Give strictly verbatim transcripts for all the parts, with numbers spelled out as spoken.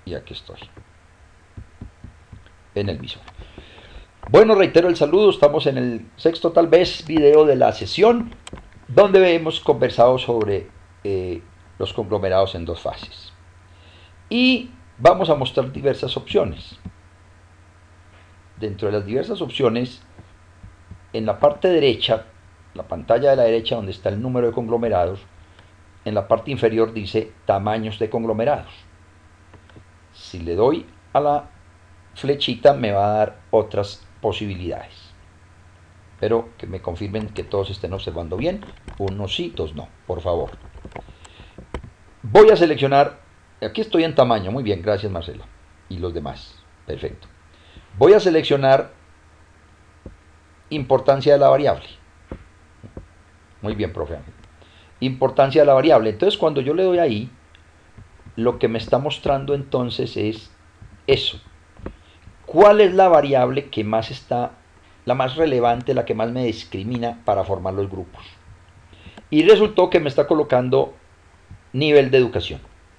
y aquí estoy en el visor. Bueno, reitero el saludo, estamos en el sexto tal vez video de la sesión donde hemos conversado sobre eh, los conglomerados en dos fases. Y vamos a mostrar diversas opciones. Dentro de las diversas opciones, en la parte derecha, la pantalla de la derecha donde está el número de conglomerados, en la parte inferior dice tamaños de conglomerados. Si le doy a la flechita me va a dar otras posibilidades. Pero que me confirmen que todos estén observando bien. Unos sí, dos no, por favor. Voy a seleccionar, aquí estoy en tamaño, muy bien, gracias Marcela. Y los demás, perfecto. Voy a seleccionar importancia de la variable. Muy bien, profe Ángel. Importancia de la variable. Entonces cuando yo le doy ahí, lo que me está mostrando entonces es eso. ¿Cuál es la variable que más está, la más relevante, la que más me discrimina para formar los grupos? Y resultó que me está colocando nivel de educación.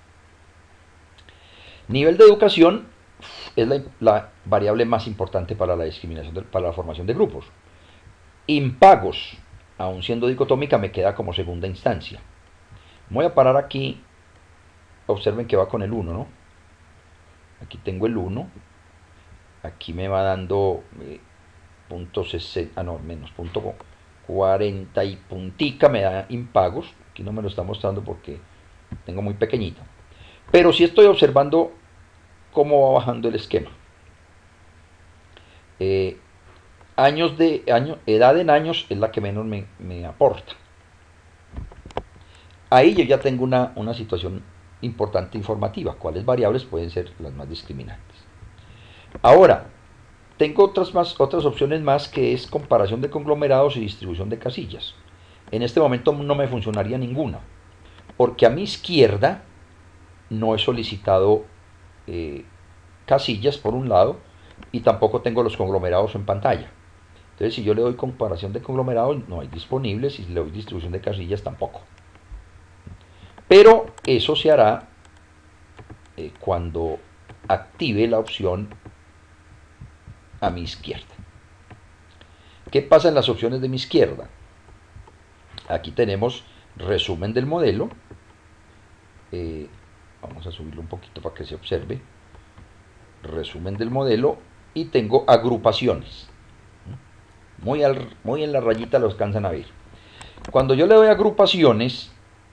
Nivel de educación es la, la variable más importante para la discriminación, de, para la formación de grupos. Impagos, aun siendo dicotómica, me queda como segunda instancia. Voy a parar aquí. Observen que va con el uno, ¿no? Aquí tengo el uno. Aquí me va dando eh, punto sesenta, ah no, menos punto cuarenta y puntica me da impagos. Aquí no me lo está mostrando porque tengo muy pequeñito. Pero sí estoy observando cómo va bajando el esquema. Eh, años de año, edad en años es la que menos me, me aporta. Ahí yo ya tengo una, una situación importante informativa. ¿Cuáles variables pueden ser las más discriminantes? Ahora, tengo otras, más, otras opciones más que es comparación de conglomerados y distribución de casillas. En este momento no me funcionaría ninguna, porque a mi izquierda no he solicitado eh, casillas por un lado y tampoco tengo los conglomerados en pantalla. Entonces si yo le doy comparación de conglomerados no hay disponibles y si le doy distribución de casillas tampoco. Pero eso se hará eh, cuando active la opción a mi izquierda. ¿Qué pasa en las opciones de mi izquierda? Aquí tenemos resumen del modelo. Eh, vamos a subirlo un poquito para que se observe. Resumen del modelo y tengo agrupaciones. Muy, al, muy en la rayita lo alcanzan a ver. Cuando yo le doy agrupaciones,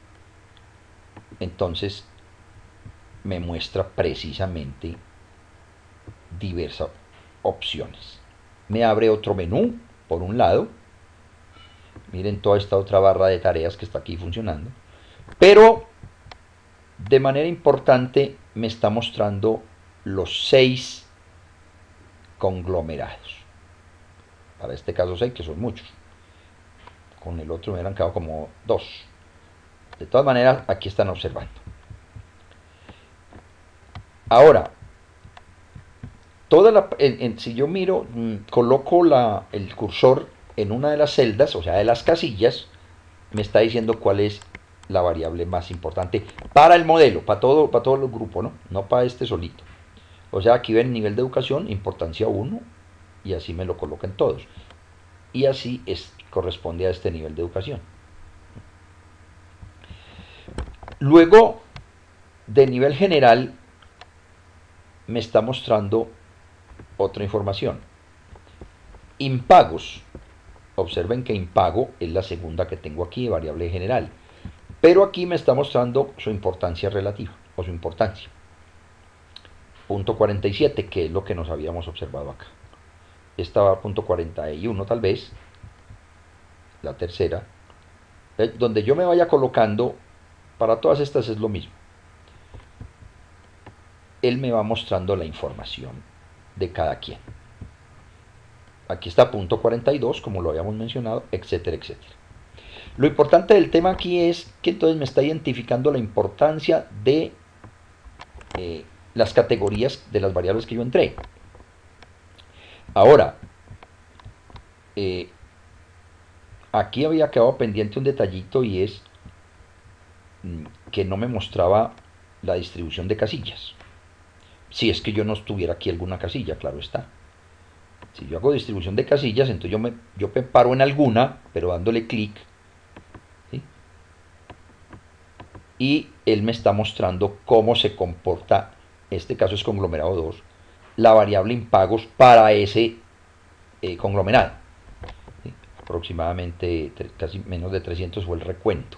entonces me muestra precisamente diversas opciones. Me abre otro menú, por un lado. Miren toda esta otra barra de tareas que está aquí funcionando. Pero de manera importante me está mostrando los seis conglomerados. Para este caso seis, que son muchos. Con el otro me hubieran quedado como dos. De todas maneras, aquí están observando. Ahora, toda la, en, en, si yo miro, mmm, coloco la, el cursor en una de las celdas, o sea, de las casillas, me está diciendo cuál es la variable más importante para el modelo, para todo, para todo el grupo, ¿no? No para este solito. O sea, aquí ven nivel de educación, importancia uno, y así me lo colocan todos. Y así es, corresponde a este nivel de educación. Luego, de nivel general, me está mostrando otra información. Impagos. Observen que impago es la segunda que tengo aquí, variable general. Pero aquí me está mostrando su importancia relativa, o su importancia. Punto cuarenta y siete, que es lo que nos habíamos observado acá. Esta va a punto cuarenta y uno tal vez, la tercera. Donde yo me vaya colocando, para todas estas es lo mismo. Él me va mostrando la información de cada quien. Aquí está punto cuarenta y dos, como lo habíamos mencionado, etcétera, etcétera. Lo importante del tema aquí es que entonces me está identificando la importancia de eh, las categorías de las variables que yo entré. Ahora, eh, aquí había quedado pendiente un detallito y es que no me mostraba la distribución de casillas. Si es que yo no estuviera aquí alguna casilla, claro está. Si yo hago distribución de casillas, entonces yo me, yo me paro en alguna, pero dándole clic, ¿sí? Y él me está mostrando cómo se comporta, este caso es conglomerado dos, la variable impagos para ese eh, conglomerado. ¿Sí? Aproximadamente casi menos de trescientos fue el recuento.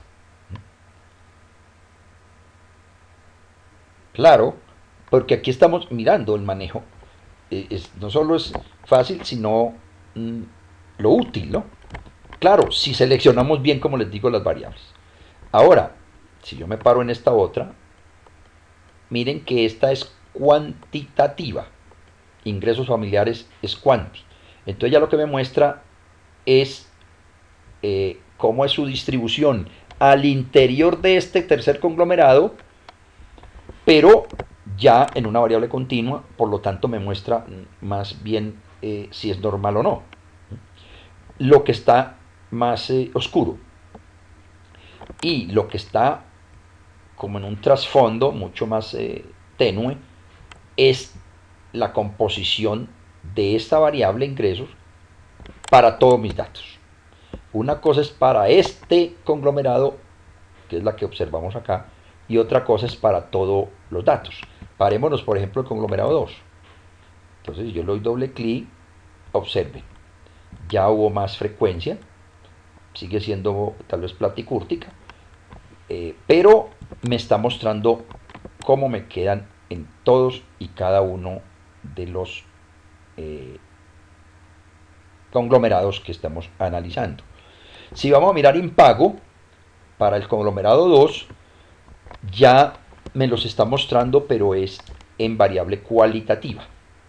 Claro, porque aquí estamos mirando el manejo. Eh, es, no solo es fácil, sino mm, lo útil, ¿no? Claro, si seleccionamos bien, como les digo, las variables. Ahora, si yo me paro en esta otra, miren que esta es cuantitativa. Ingresos familiares es cuanti. Entonces ya lo que me muestra es eh, cómo es su distribución al interior de este tercer conglomerado, pero ya en una variable continua, por lo tanto me muestra más bien eh, si es normal o no. Lo que está más eh, oscuro y lo que está como en un trasfondo mucho más eh, tenue es la composición de esta variable ingresos para todos mis datos. Una cosa es para este conglomerado, que es la que observamos acá, y otra cosa es para todos los datos. Parémonos, por ejemplo, el conglomerado dos. Entonces yo le doy doble clic, observen, ya hubo más frecuencia, sigue siendo tal vez platicúrtica, eh, pero me está mostrando cómo me quedan en todos y cada uno de los eh, conglomerados que estamos analizando. Si vamos a mirar impago, para el conglomerado dos, ya me los está mostrando, pero es en variable cualitativa.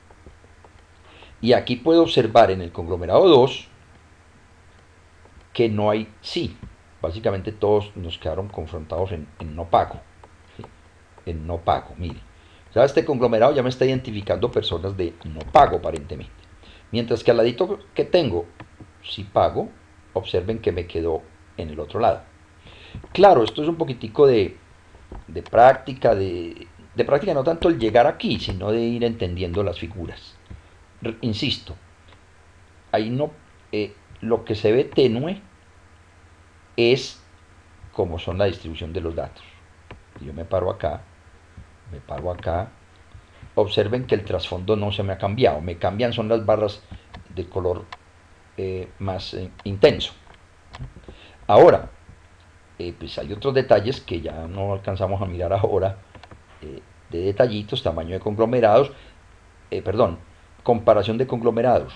Y aquí puedo observar en el conglomerado dos que no hay sí. Básicamente todos nos quedaron confrontados en, en no pago. ¿Sí? En no pago, mire. O sea, este conglomerado ya me está identificando personas de no pago aparentemente. Mientras que al ladito que tengo, si pago, observen que me quedó en el otro lado. Claro, esto es un poquitico de, de práctica, de, de práctica no tanto el llegar aquí, sino de ir entendiendo las figuras. R insisto, ahí no, eh, lo que se ve tenue es como son la distribución de los datos. Yo me paro acá, me paro acá, observen que el trasfondo no se me ha cambiado, me cambian son las barras de color eh, más eh, intenso. Ahora, eh, pues hay otros detalles que ya no alcanzamos a mirar ahora, eh, de detallitos, tamaño de conglomerados, eh, perdón, comparación de conglomerados.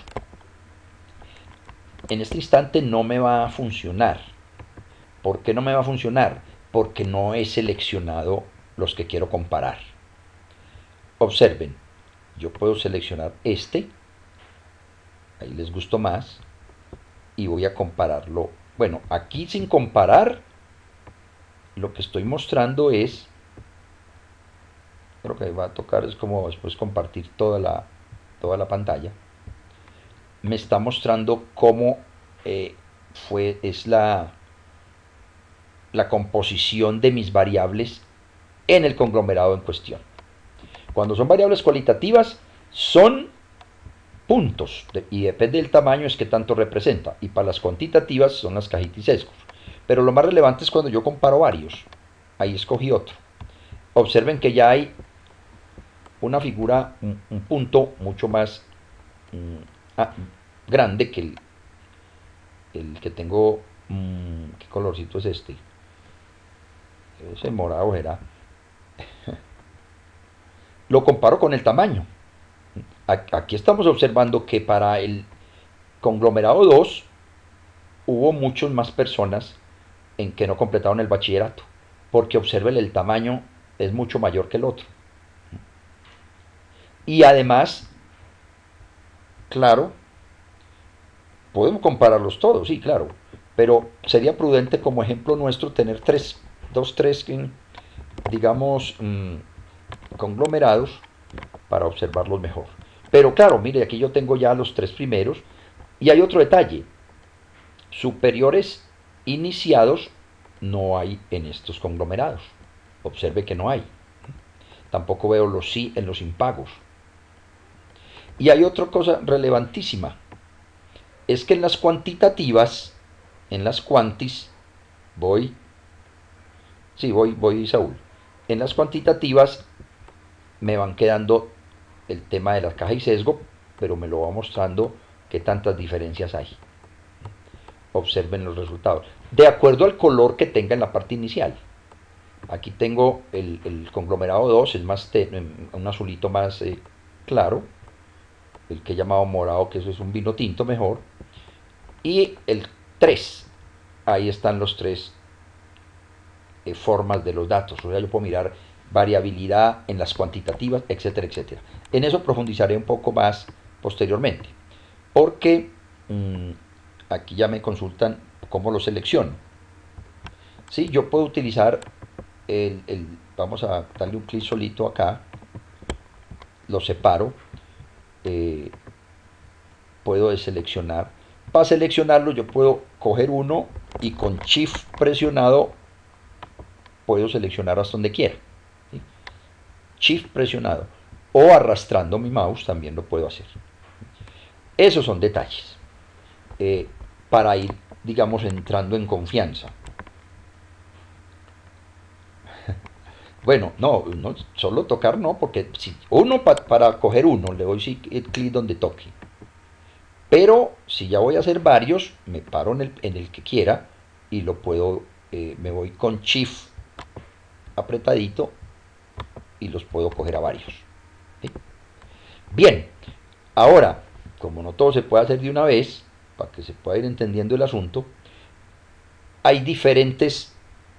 En este instante no me va a funcionar. ¿Por qué no me va a funcionar? Porque no he seleccionado los que quiero comparar. Observen, yo puedo seleccionar este, ahí les gustó más, y voy a compararlo. Bueno, aquí sin comparar, lo que estoy mostrando es, creo que va a tocar es como después compartir toda la, toda la pantalla. Me está mostrando cómo eh, fue, es la, la composición de mis variables en el conglomerado en cuestión. Cuando son variables cualitativas, son puntos de, y depende del tamaño es que tanto representa. Y para las cuantitativas son las cajitas y sesgos. Pero lo más relevante es cuando yo comparo varios. Ahí escogí otro. Observen que ya hay una figura, un, un punto mucho más mm, ah, grande que el, el que tengo. Mmm, ¿Qué colorcito es este? Ese morado era. Lo comparo con el tamaño. Aquí estamos observando que para el conglomerado dos hubo muchas más personas en que no completaron el bachillerato, porque observen el tamaño es mucho mayor que el otro. Y además, claro, podemos compararlos todos, sí, claro, pero sería prudente como ejemplo nuestro tener tres, dos, tres, digamos, mmm, conglomerados para observarlos mejor. Pero claro, mire, aquí yo tengo ya los tres primeros. Y hay otro detalle. Superiores iniciados no hay en estos conglomerados. Observe que no hay. tampoco veo los sí en los impagos. Y hay otra cosa relevantísima, es que en las cuantitativas, en las cuantis, voy, sí, voy, voy, Saúl, en las cuantitativas me van quedando el tema de la caja y sesgo, pero me lo va mostrando qué tantas diferencias hay. Observen los resultados. De acuerdo al color que tenga en la parte inicial. Aquí tengo el, el conglomerado dos, es más un azulito más eh, claro. El que he llamado morado, que eso es un vino tinto mejor. Y el tres. Ahí están los tres eh, formas de los datos. O sea, yo puedo mirar variabilidad en las cuantitativas, etcétera, etcétera. En eso profundizaré un poco más posteriormente. Porque mmm, aquí ya me consultan cómo lo selecciono. ¿Sí? Yo puedo utilizar el, el, vamos a darle un clic solito acá, lo separo, eh, puedo deseleccionar. Para seleccionarlo yo puedo coger uno y con Shift presionado puedo seleccionar hasta donde quiera. ¿Sí? Shift presionado o arrastrando mi mouse también lo puedo hacer. Esos son detalles eh, para ir, digamos, entrando en confianza. Bueno, no, no, solo tocar no, porque si uno pa, para coger uno le doy clic donde toque. Pero si ya voy a hacer varios, me paro en el, en el que quiera y lo puedo, eh, me voy con Shift apretadito y los puedo coger a varios. ¿Sí? Bien, ahora, como no todo se puede hacer de una vez, para que se pueda ir entendiendo el asunto, hay diferentes...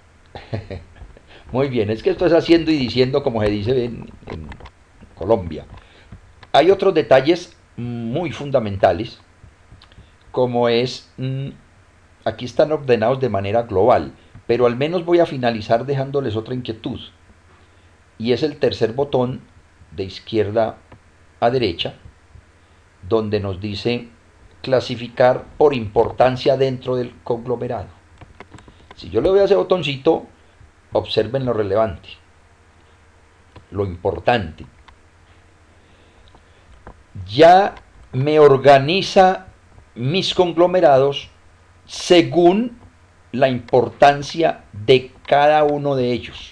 Muy bien, es que esto es haciendo y diciendo como se dice en, en Colombia. Hay otros detalles muy fundamentales, como es, mmm, aquí están ordenados de manera global, pero al menos voy a finalizar dejándoles otra inquietud, y es el tercer botón de izquierda a derecha, donde nos dice clasificar por importancia dentro del conglomerado. Si yo le doy a ese botoncito, observen lo relevante, lo importante. Ya me organiza mis conglomerados según la importancia de cada uno de ellos.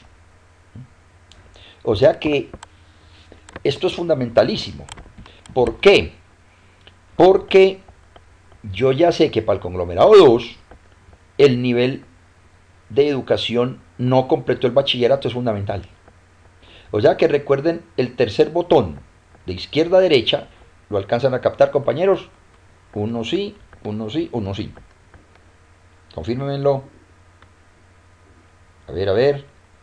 O sea que esto es fundamentalísimo. ¿Por qué? Porque yo ya sé que para el conglomerado dos el nivel de educación no completó el bachillerato es fundamental. O sea que recuerden el tercer botón de izquierda a derecha, ¿lo alcanzan a captar, compañeros? Uno sí, uno sí, uno sí. Confírmenlo. A ver, a ver.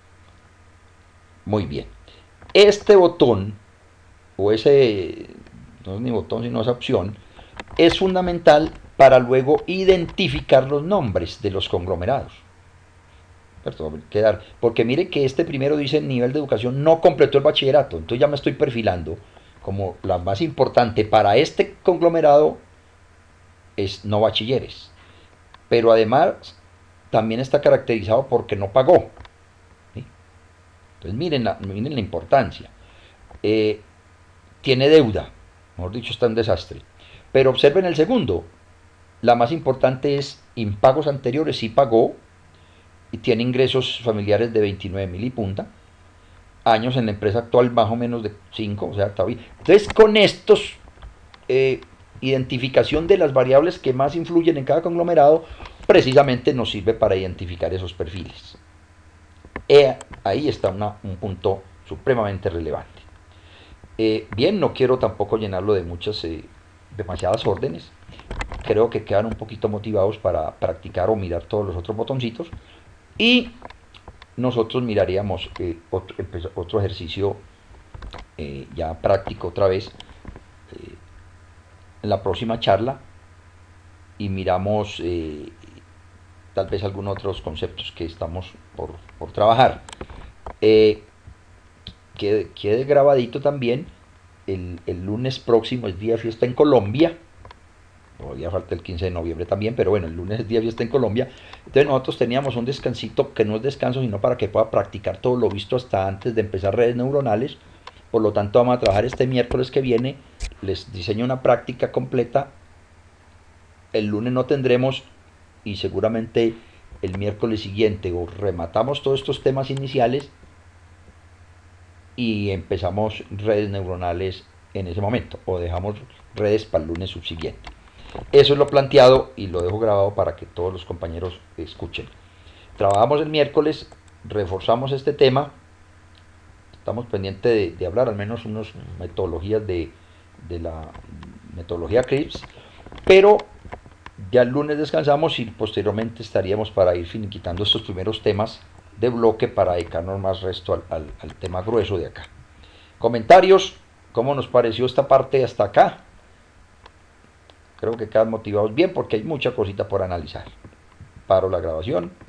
Muy bien. Este botón, o ese, no es ni botón sino esa opción, es fundamental para luego identificar los nombres de los conglomerados. Perdón, quedar, porque mire que este primero dice nivel de educación no completó el bachillerato, entonces ya me estoy perfilando como la más importante para este conglomerado es no bachilleres, pero además también está caracterizado porque no pagó. ¿Sí? Entonces miren la, miren la importancia. Eh, tiene deuda, mejor dicho, está un desastre. Pero observen el segundo, la más importante es impagos anteriores, sí pagó, y tiene ingresos familiares de veintinueve mil y punta, años en la empresa actual más o menos de cinco, o sea, está bien. Entonces con estos, eh, identificación de las variables que más influyen en cada conglomerado, precisamente nos sirve para identificar esos perfiles. Eh, ahí está una, un punto supremamente relevante. Eh, bien, no quiero tampoco llenarlo de muchas, eh, demasiadas órdenes. Creo que quedan un poquito motivados para practicar o mirar todos los otros botoncitos. Y nosotros miraríamos eh, otro, otro ejercicio eh, ya práctico otra vez eh, en la próxima charla, y miramos eh, tal vez algunos otros conceptos que estamos por, por trabajar. Eh, quede, quede grabadito también, el, el lunes próximo es día de fiesta en Colombia, todavía falta el quince de noviembre también, pero bueno, el lunes es día de fiesta en Colombia. Entonces nosotros teníamos un descansito, que no es descanso, sino para que pueda practicar todo lo visto hasta antes de empezar redes neuronales. Por lo tanto, vamos a trabajar este miércoles que viene, les diseño una práctica completa. El lunes no tendremos, y seguramente el miércoles siguiente o rematamos todos estos temas iniciales y empezamos redes neuronales en ese momento, o dejamos redes para el lunes subsiguiente. Eso es lo planteado y lo dejo grabado para que todos los compañeros escuchen. Trabajamos el miércoles, reforzamos este tema, estamos pendientes de, de hablar al menos unas metodologías de, de la metodología CRISP, pero ya el lunes descansamos y posteriormente estaríamos para ir finiquitando estos primeros temas de bloque para dedicarnos más resto al, al, al tema grueso de acá. Comentarios, ¿cómo nos pareció esta parte hasta acá? Creo que quedan motivados bien porque hay mucha cosita por analizar. Paro la grabación.